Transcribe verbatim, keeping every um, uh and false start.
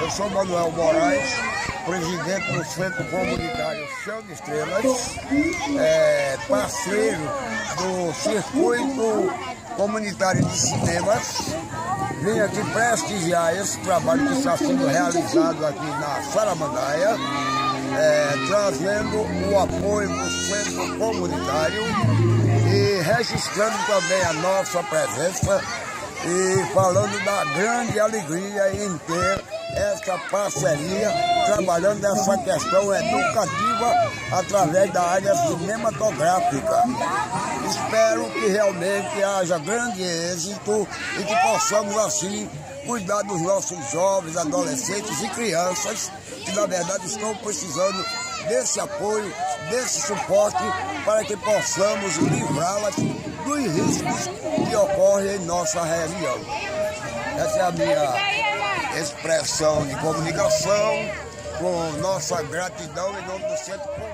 Eu sou Manuel Moraes, presidente do Centro Comunitário Chão de Estrelas, é, parceiro do Circuito Comunitário de Cinemas. Vim aqui prestigiar esse trabalho que está sendo realizado aqui na Saramandaia, é, trazendo o apoio do Centro Comunitário e registrando também a nossa presença e falando da grande alegria em ter essa parceria, trabalhando nessa questão educativa através da área cinematográfica. Espero que realmente haja grande êxito e que possamos assim cuidar dos nossos jovens, adolescentes e crianças que na verdade estão precisando desse apoio, desse suporte para que possamos livrá-las dos riscos que ocorrem em nossa região. Essa é a minha expressão de comunicação, com nossa gratidão em nome do Centro Comunitário.